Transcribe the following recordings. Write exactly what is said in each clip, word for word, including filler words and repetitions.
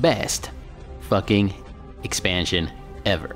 best fucking expansion ever.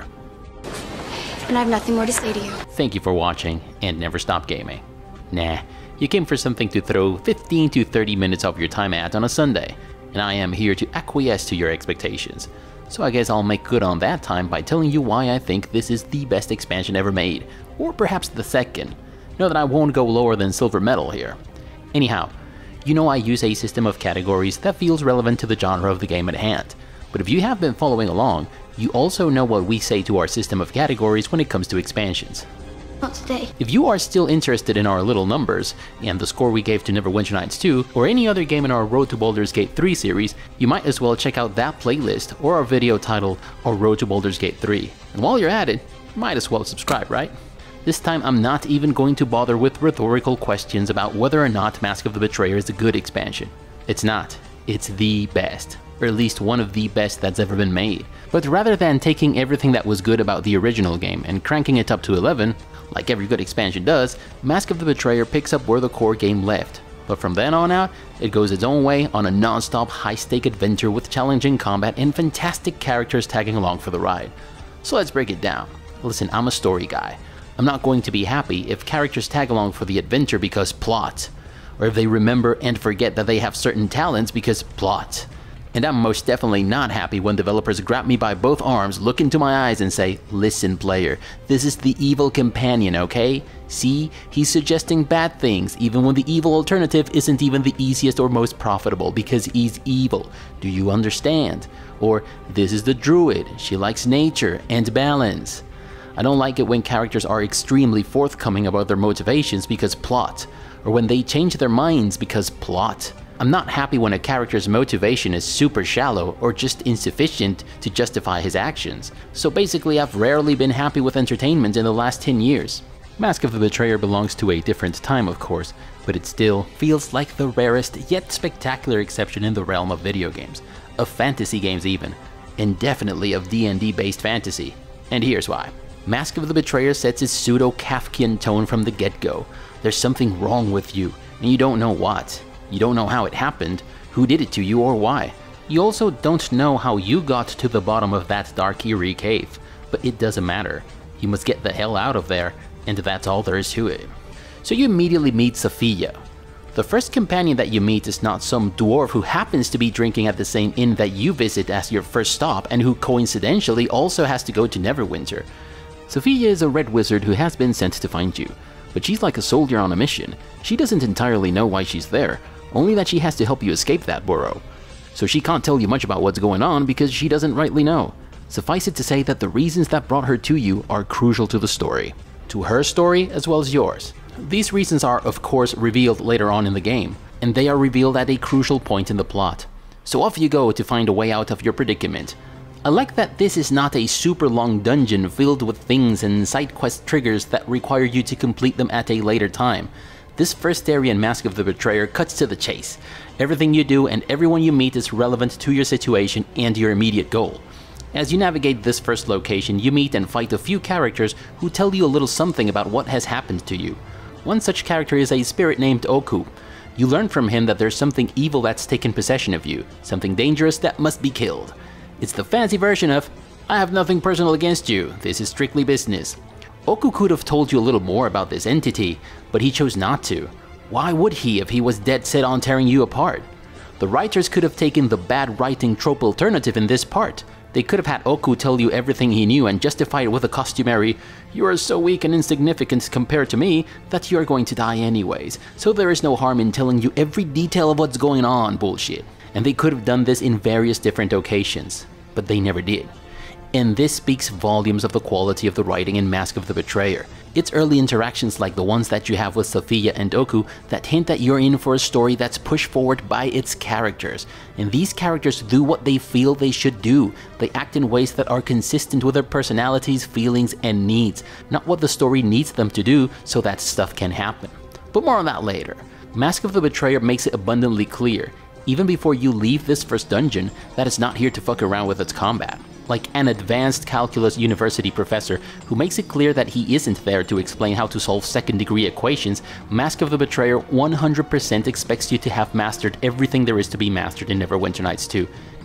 And I have nothing more to say to you. Thank you for watching, and never stop gaming. Nah, you came for something to throw fifteen to thirty minutes of your time at on a Sunday, and I am here to acquiesce to your expectations. So I guess I'll make good on that time by telling you why I think this is the best expansion ever made, or perhaps the second. Know that I won't go lower than silver medal here. Anyhow, you know I use a system of categories that feels relevant to the genre of the game at hand, but if you have been following along, you also know what we say to our system of categories when it comes to expansions. Not today. If you are still interested in our little numbers, and the score we gave to Neverwinter Nights two, or any other game in our Road to Baldur's Gate three series, you might as well check out that playlist or our video titled Our Road to Baldur's Gate three. And while you're at it, you might as well subscribe, right? This time I'm not even going to bother with rhetorical questions about whether or not Mask of the Betrayer is a good expansion. It's not. It's the best. Or at least one of the best that's ever been made. But rather than taking everything that was good about the original game and cranking it up to eleven, like every good expansion does, Mask of the Betrayer picks up where the core game left. But from then on out, it goes its own way on a non-stop high-stake adventure with challenging combat and fantastic characters tagging along for the ride. So let's break it down. Listen, I'm a story guy. I'm not going to be happy if characters tag along for the adventure because plot, or if they remember and forget that they have certain talents because plot. And I'm most definitely not happy when developers grab me by both arms, look into my eyes and say, listen player, this is the evil companion, okay? See, he's suggesting bad things even when the evil alternative isn't even the easiest or most profitable because he's evil. Do you understand? Or, this is the druid, she likes nature and balance. I don't like it when characters are extremely forthcoming about their motivations because plot, or when they change their minds because plot. I'm not happy when a character's motivation is super shallow or just insufficient to justify his actions. So basically I've rarely been happy with entertainment in the last ten years. Mask of the Betrayer belongs to a different time of course, but it still feels like the rarest yet spectacular exception in the realm of video games, of fantasy games even, and definitely of D and D based fantasy. And here's why. Mask of the Betrayer sets its pseudo-Kafkian tone from the get-go. There's something wrong with you, and you don't know what. You don't know how it happened, who did it to you, or why. You also don't know how you got to the bottom of that dark, eerie cave. But it doesn't matter. You must get the hell out of there, and that's all there is to it. So you immediately meet Sophia. The first companion that you meet is not some dwarf who happens to be drinking at the same inn that you visit as your first stop and who coincidentally also has to go to Neverwinter. Sophia is a red wizard who has been sent to find you. But she's like a soldier on a mission. She doesn't entirely know why she's there, only that she has to help you escape that burrow. So she can't tell you much about what's going on because she doesn't rightly know. Suffice it to say that the reasons that brought her to you are crucial to the story. To her story as well as yours. These reasons are of course revealed later on in the game, and they are revealed at a crucial point in the plot. So off you go to find a way out of your predicament. I like that this is not a super long dungeon filled with things and side quest triggers that require you to complete them at a later time. This first area in Mask of the Betrayer cuts to the chase. Everything you do and everyone you meet is relevant to your situation and your immediate goal. As you navigate this first location, you meet and fight a few characters who tell you a little something about what has happened to you. One such character is a spirit named Oku. You learn from him that there's something evil that's taken possession of you, something dangerous that must be killed. It's the fancy version of, I have nothing personal against you, this is strictly business. Oku could have told you a little more about this entity, but he chose not to. Why would he if he was dead set on tearing you apart? The writers could have taken the bad writing trope alternative in this part. They could have had Oku tell you everything he knew and justify it with a customary, you are so weak and insignificant compared to me that you are going to die anyways, so there is no harm in telling you every detail of what's going on bullshit. And they could have done this in various different occasions, but they never did. And this speaks volumes of the quality of the writing in Mask of the Betrayer. It's early interactions like the ones that you have with Sophia and Oku that hint that you're in for a story that's pushed forward by its characters. And these characters do what they feel they should do. They act in ways that are consistent with their personalities, feelings, and needs, not what the story needs them to do so that stuff can happen. But more on that later. Mask of the Betrayer makes it abundantly clear, even before you leave this first dungeon, that it's not here to fuck around with its combat. Like an advanced calculus university professor who makes it clear that he isn't there to explain how to solve second degree equations, Mask of the Betrayer one hundred percent expects you to have mastered everything there is to be mastered in Neverwinter Nights two,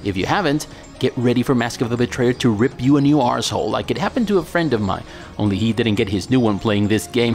If you haven't, get ready for Mask of the Betrayer to rip you a new arsehole like it happened to a friend of mine, only he didn't get his new one playing this game.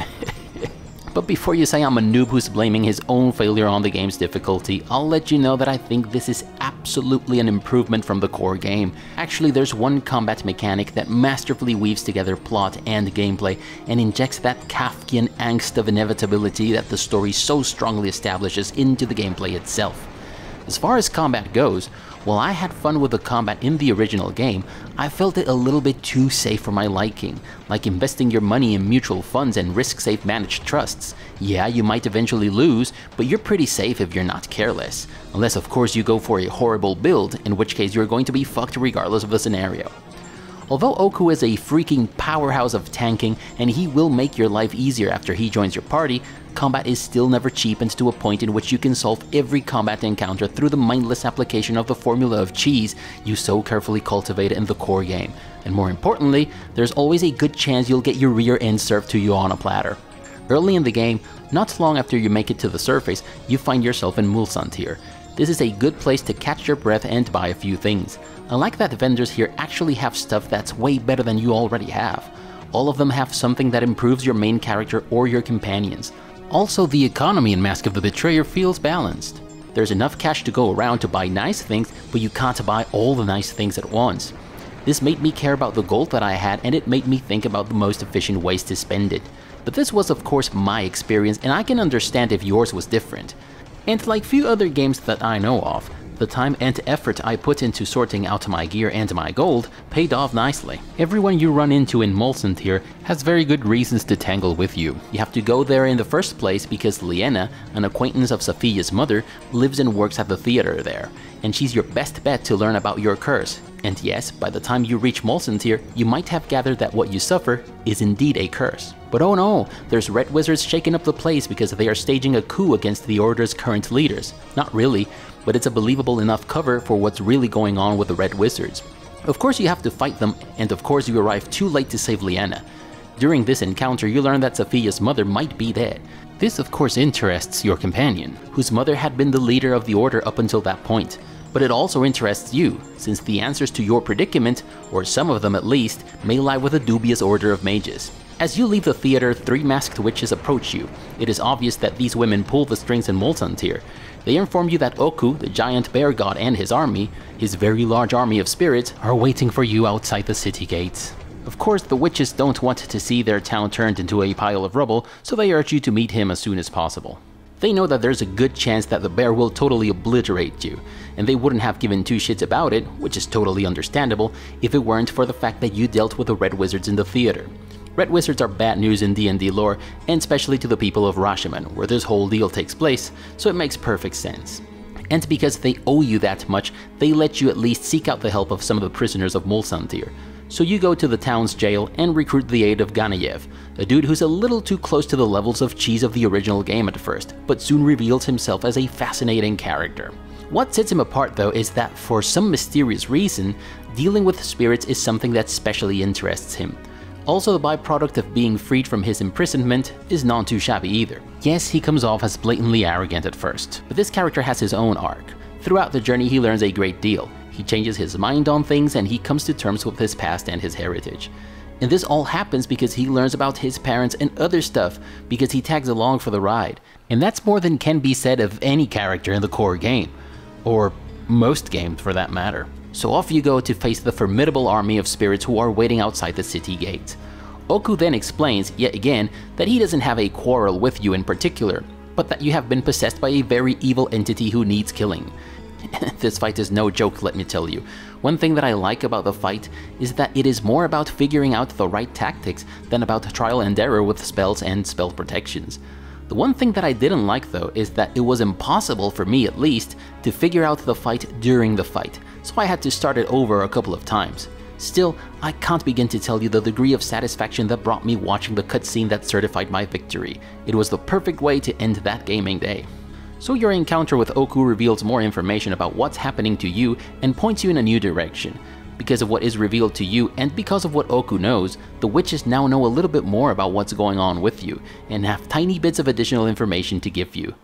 But before you say I'm a noob who's blaming his own failure on the game's difficulty, I'll let you know that I think this is absolutely an improvement from the core game. Actually, there's one combat mechanic that masterfully weaves together plot and gameplay and injects that Kafkian angst of inevitability that the story so strongly establishes into the gameplay itself. As far as combat goes, while I had fun with the combat in the original game, I felt it a little bit too safe for my liking, like investing your money in mutual funds and risk-safe managed trusts. Yeah, you might eventually lose, but you're pretty safe if you're not careless. Unless of course you go for a horrible build, in which case you're going to be fucked regardless of the scenario. Although Oku is a freaking powerhouse of tanking and he will make your life easier after he joins your party, combat is still never cheapened to a point in which you can solve every combat encounter through the mindless application of the formula of cheese you so carefully cultivate in the core game. And more importantly, there's always a good chance you'll get your rear end served to you on a platter. Early in the game, not long after you make it to the surface, you find yourself in Mulsantir. This is a good place to catch your breath and buy a few things. I like that vendors here actually have stuff that's way better than you already have. All of them have something that improves your main character or your companions. Also, the economy in Mask of the Betrayer feels balanced. There's enough cash to go around to buy nice things, but you can't buy all the nice things at once. This made me care about the gold that I had, and it made me think about the most efficient ways to spend it. But this was of course my experience, and I can understand if yours was different. And like few other games that I know of, the time and effort I put into sorting out my gear and my gold paid off nicely. Everyone you run into in Mulsantir has very good reasons to tangle with you. You have to go there in the first place because Liena, an acquaintance of Sophia's mother, lives and works at the theater there, and she's your best bet to learn about your curse. And yes, by the time you reach Mulsantir, you might have gathered that what you suffer is indeed a curse. But oh no, there's red wizards shaking up the place because they are staging a coup against the Order's current leaders. Not really, but it's a believable enough cover for what's really going on with the red wizards. Of course you have to fight them, and of course you arrive too late to save Liena. During this encounter you learn that Sophia's mother might be dead. This of course interests your companion, whose mother had been the leader of the Order up until that point. But it also interests you, since the answers to your predicament, or some of them at least, may lie with a dubious order of mages. As you leave the theater, three masked witches approach you. It is obvious that these women pull the strings in Mulsantir. They inform you that Oku, the giant bear god, and his army, his very large army of spirits, are waiting for you outside the city gates. Of course, the witches don't want to see their town turned into a pile of rubble, so they urge you to meet him as soon as possible. They know that there's a good chance that the bear will totally obliterate you, and they wouldn't have given two shits about it, which is totally understandable, if it weren't for the fact that you dealt with the red wizards in the theater. Red wizards are bad news in D and D lore, and especially to the people of Rashomon, where this whole deal takes place, so it makes perfect sense. And because they owe you that much, they let you at least seek out the help of some of the prisoners of Mulsantir. So you go to the town's jail and recruit the aid of Ganayev, a dude who's a little too close to the levels of cheese of the original game at first, but soon reveals himself as a fascinating character. What sets him apart though is that for some mysterious reason, dealing with spirits is something that specially interests him. Also, the byproduct of being freed from his imprisonment is not too shabby either. Yes, he comes off as blatantly arrogant at first, but this character has his own arc. Throughout the journey he learns a great deal. He changes his mind on things and he comes to terms with his past and his heritage. And this all happens because he learns about his parents and other stuff because he tags along for the ride. And that's more than can be said of any character in the core game. Or most games for that matter. So off you go to face the formidable army of spirits who are waiting outside the city gate. Oku then explains, yet again, that he doesn't have a quarrel with you in particular, but that you have been possessed by a very evil entity who needs killing. This fight is no joke, let me tell you. One thing that I like about the fight is that it is more about figuring out the right tactics than about trial and error with spells and spell protections. The one thing that I didn't like though is that it was impossible for me at least to figure out the fight during the fight, so I had to start it over a couple of times. Still, I can't begin to tell you the degree of satisfaction that brought me watching the cutscene that certified my victory. It was the perfect way to end that gaming day. So your encounter with Oku reveals more information about what's happening to you and points you in a new direction. Because of what is revealed to you and because of what Oku knows, the witches now know a little bit more about what's going on with you and have tiny bits of additional information to give you.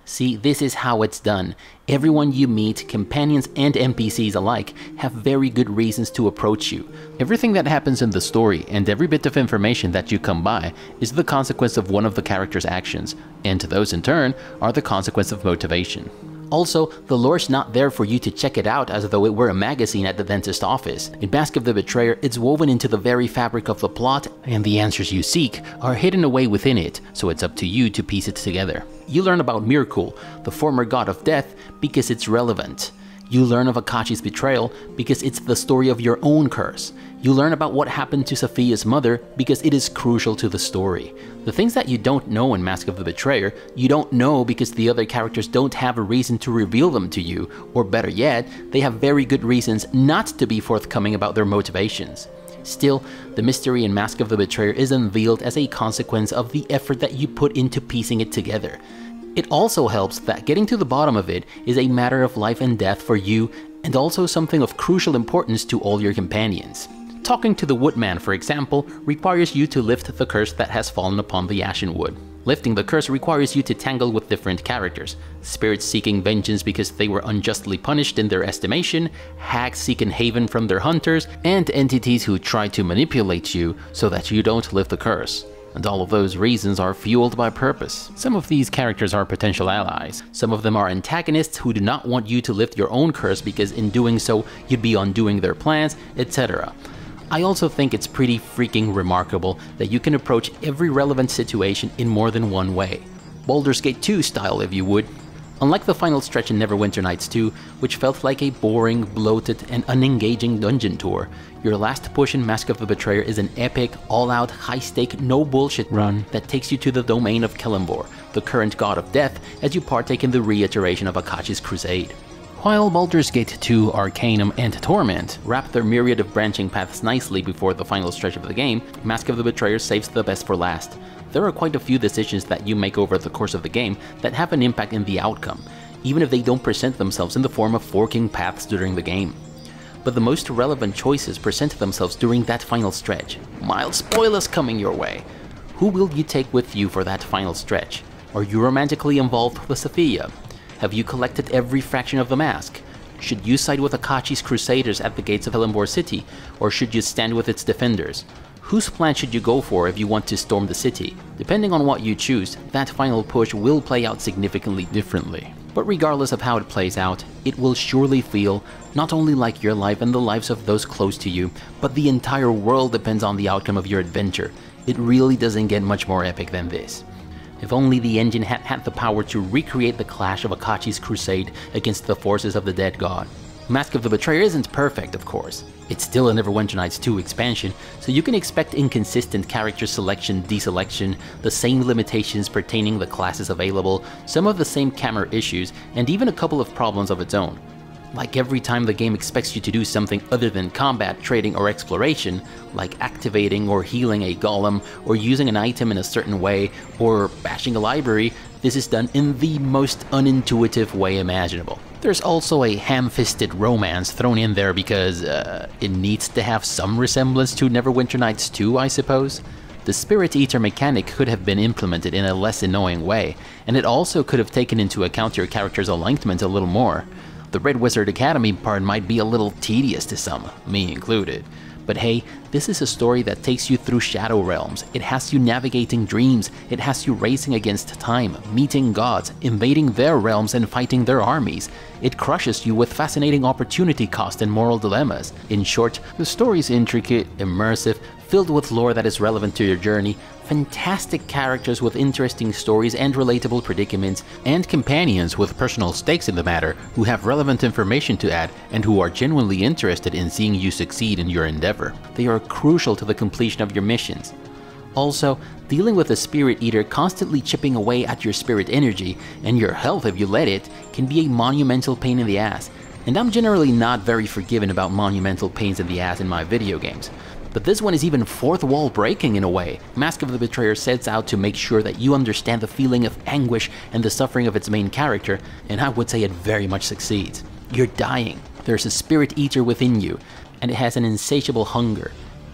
See, this is how it's done. Everyone you meet, companions and N P Cs alike, have very good reasons to approach you. Everything that happens in the story and every bit of information that you come by is the consequence of one of the character's actions, and those in turn are the consequence of motivation. Also, the lore's not there for you to check it out as though it were a magazine at the dentist office. In Mask of the Betrayer, it's woven into the very fabric of the plot, and the answers you seek are hidden away within it, so it's up to you to piece it together. You learn about Mirkul, the former god of death, because it's relevant. You learn of Akachi's betrayal because it's the story of your own curse. You learn about what happened to Sophia's mother because it is crucial to the story. The things that you don't know in Mask of the Betrayer, you don't know because the other characters don't have a reason to reveal them to you, or better yet, they have very good reasons not to be forthcoming about their motivations. Still, the mystery in Mask of the Betrayer is unveiled as a consequence of the effort that you put into piecing it together. It also helps that getting to the bottom of it is a matter of life and death for you, and also something of crucial importance to all your companions. Talking to the Woodman, for example, requires you to lift the curse that has fallen upon the Ashen Wood. Lifting the curse requires you to tangle with different characters, spirits seeking vengeance because they were unjustly punished in their estimation, hags seeking haven from their hunters, and entities who try to manipulate you so that you don't lift the curse. And all of those reasons are fueled by purpose. Some of these characters are potential allies. Some of them are antagonists who do not want you to lift your own curse because in doing so, you'd be undoing their plans, et cetera. I also think it's pretty freaking remarkable that you can approach every relevant situation in more than one way. Baldur's Gate two style, if you would. Unlike the final stretch in Neverwinter Nights two, which felt like a boring, bloated, and unengaging dungeon tour, your last push in Mask of the Betrayer is an epic, all-out, high-stake, no-bullshit run that takes you to the domain of Celeborn, the current god of death, as you partake in the reiteration of Akachi's crusade. While Baldur's Gate two, Arcanum, and Torment wrap their myriad of branching paths nicely before the final stretch of the game, Mask of the Betrayer saves the best for last. There are quite a few decisions that you make over the course of the game that have an impact in the outcome, even if they don't present themselves in the form of forking paths during the game. But the most relevant choices present themselves during that final stretch. Mild spoilers coming your way. Who will you take with you for that final stretch? Are you romantically involved with Sophia? Have you collected every fraction of the mask? Should you side with Akachi's crusaders at the gates of Celeborn City, or should you stand with its defenders? Whose plan should you go for if you want to storm the city? Depending on what you choose, that final push will play out significantly differently. But regardless of how it plays out, it will surely feel not only like your life and the lives of those close to you, but the entire world depends on the outcome of your adventure. It really doesn't get much more epic than this. If only the engine had had the power to recreate the clash of Akachi's crusade against the forces of the dead god. Mask of the Betrayer isn't perfect, of course. It's still a Neverwinter Nights two expansion, so you can expect inconsistent character selection, deselection, the same limitations pertaining the classes available, some of the same camera issues, and even a couple of problems of its own. Like every time the game expects you to do something other than combat, trading, or exploration, like activating or healing a golem, or using an item in a certain way, or bashing a library, this is done in the most unintuitive way imaginable. There's also a ham-fisted romance thrown in there because, uh, it needs to have some resemblance to Neverwinter Nights two, I suppose. The Spirit Eater mechanic could have been implemented in a less annoying way, and it also could have taken into account your character's alignment a little more. The Red Wizard Academy part might be a little tedious to some, me included. But hey, this is a story that takes you through Shadow Realms. It has you navigating dreams, it has you racing against time, meeting gods, invading their realms and fighting their armies. It crushes you with fascinating opportunity cost and moral dilemmas. In short, the story's intricate, immersive, filled with lore that is relevant to your journey, fantastic characters with interesting stories and relatable predicaments, and companions with personal stakes in the matter who have relevant information to add and who are genuinely interested in seeing you succeed in your endeavor. They are crucial to the completion of your missions. Also, dealing with a Spirit Eater constantly chipping away at your spirit energy, and your health if you let it, can be a monumental pain in the ass. And I'm generally not very forgiving about monumental pains in the ass in my video games. But this one is even fourth wall breaking in a way. Mask of the Betrayer sets out to make sure that you understand the feeling of anguish and the suffering of its main character, and I would say it very much succeeds. You're dying. There's a Spirit Eater within you, and it has an insatiable hunger.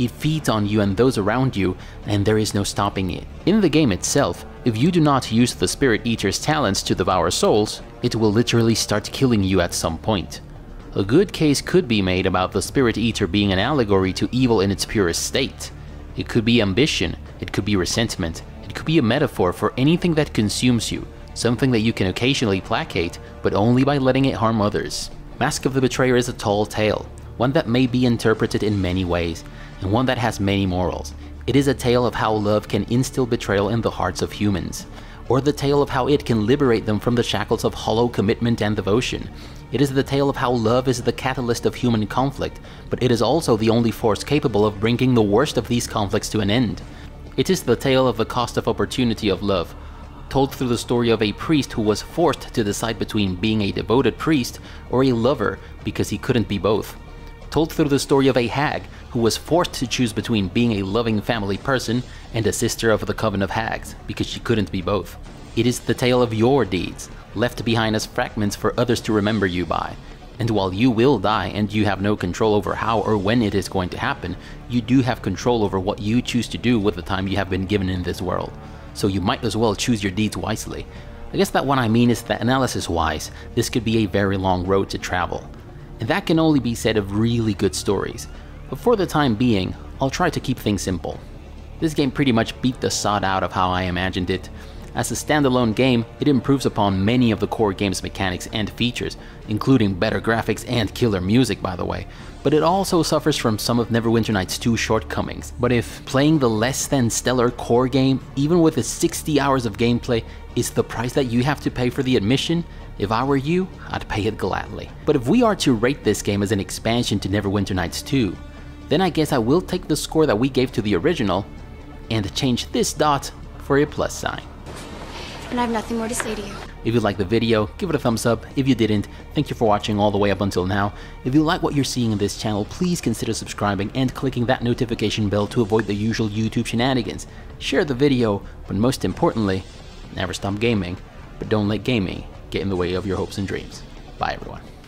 It feeds on you and those around you, and there is no stopping it. In the game itself, if you do not use the Spirit Eater's talents to devour souls, it will literally start killing you at some point. A good case could be made about the Spirit Eater being an allegory to evil in its purest state. It could be ambition, it could be resentment, it could be a metaphor for anything that consumes you, something that you can occasionally placate, but only by letting it harm others. Mask of the Betrayer is a tall tale, one that may be interpreted in many ways, and one that has many morals. It is a tale of how love can instill betrayal in the hearts of humans, or the tale of how it can liberate them from the shackles of hollow commitment and devotion. It is the tale of how love is the catalyst of human conflict, but it is also the only force capable of bringing the worst of these conflicts to an end. It is the tale of the cost of opportunity of love, told through the story of a priest who was forced to decide between being a devoted priest or a lover because he couldn't be both. Told through the story of a hag who was forced to choose between being a loving family person and a sister of the coven of hags because she couldn't be both. It is the tale of your deeds, left behind as fragments for others to remember you by. And while you will die and you have no control over how or when it is going to happen, you do have control over what you choose to do with the time you have been given in this world. So you might as well choose your deeds wisely. I guess that what I mean is that analysis-wise, this could be a very long road to travel. And that can only be said of really good stories. But for the time being, I'll try to keep things simple. This game pretty much beat the sod out of how I imagined it. As a standalone game, it improves upon many of the core game's mechanics and features, including better graphics and killer music, by the way, but it also suffers from some of Neverwinter Nights two's shortcomings. But if playing the less than stellar core game, even with its sixty hours of gameplay, is the price that you have to pay for the admission, if I were you, I'd pay it gladly. But if we are to rate this game as an expansion to Neverwinter Nights two, then I guess I will take the score that we gave to the original and change this dot for a plus sign. And I have nothing more to say to you. If you liked the video, give it a thumbs up. If you didn't, thank you for watching all the way up until now. If you like what you're seeing in this channel, please consider subscribing and clicking that notification bell to avoid the usual YouTube shenanigans. Share the video, but most importantly, never stop gaming, but don't let gaming get in the way of your hopes and dreams. Bye everyone.